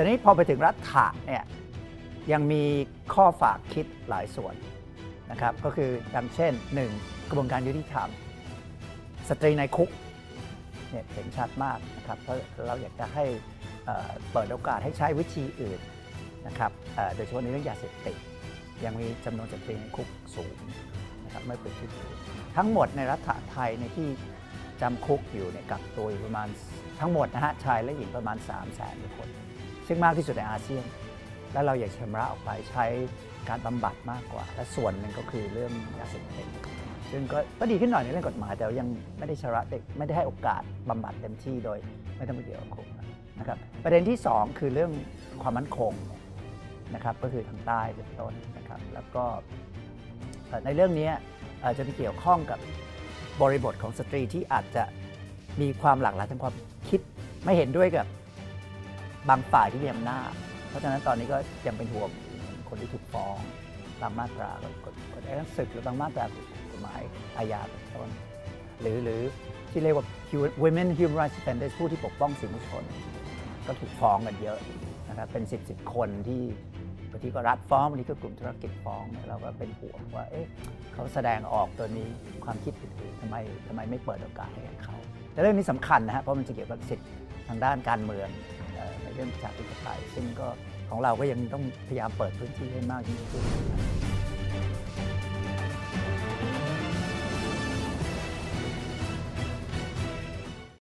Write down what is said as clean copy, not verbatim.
ทีนี้พอไปถึงรัฐะเนี่ยยังมีข้อฝากคิดหลายส่วนนะครับก็คือดังเช่น 1. กระบวนการยุติธรรมสตรีในคุกเนี่ยเห็นชัดมากนะครับเพราะเราอยากจะให้เปิดโอกาสให้ใช้วิธีอื่นนะครับโดยเฉพาะในเรื่องยาเสพติดยังมีจำนวนสตรีในคุกสูงนะครับไม่เป็นที่ทั้งหมดในรัฐไทยในที่จำคุกอยู่ในกักตัวอยู่ประมาณทั้งหมดนะฮะชายและหญิงประมาณ 300,000 คนซึ่งมากที่สุดในอาเซียนและเราอยากชำระออกไปใช้การบำบัดมากกว่าและส่วนหนึ่งก็คือเรื่องยาเสพติดซึ่งก็ดีขึ้นหน่อยในเรื่องกฎหมายแต่ยังไม่ได้ชำระเด็กไม่ได้ให้โอกาสบำบัดเต็มที่โดยไม่ต้องไปเกี่ยวกับคุกนะครับประเด็นที่2คือเรื่องความมั่นคงนะครับก็คือทางใต้เป็นต้นนะครับแล้วก็ในเรื่องนี้จะไปเกี่ยวข้องกับบริบทของสตรีที่อาจจะมีความหลากหลายทางความคิดไม่เห็นด้วยกับบางฝ่ายที่มีอำนาจเพราะฉะนั้นตอนนี้ก็ยังเป็นห่วงคนที่ถูกฟ้องตามมาตรากฎหมายศึกหรือบางมาตรากฎหมายอาญาเป็นต้นหรือที่เรียกว่า Women Human Rights Defenders ผู้ที่ปกป้องสิทธิมนุษยชนก็ถูกฟ้องกันเยอะนะครับเป็น10 คนที่บางทีก็รัฐฟ้องบางทีก็กลุ่มธุรกิจฟ้องเราก็เป็นห่วงว่าเขาแสดงออกตัวนี้ความคิดอื่นๆทำไมไม่เปิดโอกาสให้เขาแต่เรื่องนี้สำคัญนะฮะเพราะมันจะเกี่ยวกับสิทธิทางด้านการเมืองในเรื่องประชาธิปไตยซึ่งก็ของเราก็ยังต้องพยายามเปิดพื้นที่ให้มากยิ่งขึ้น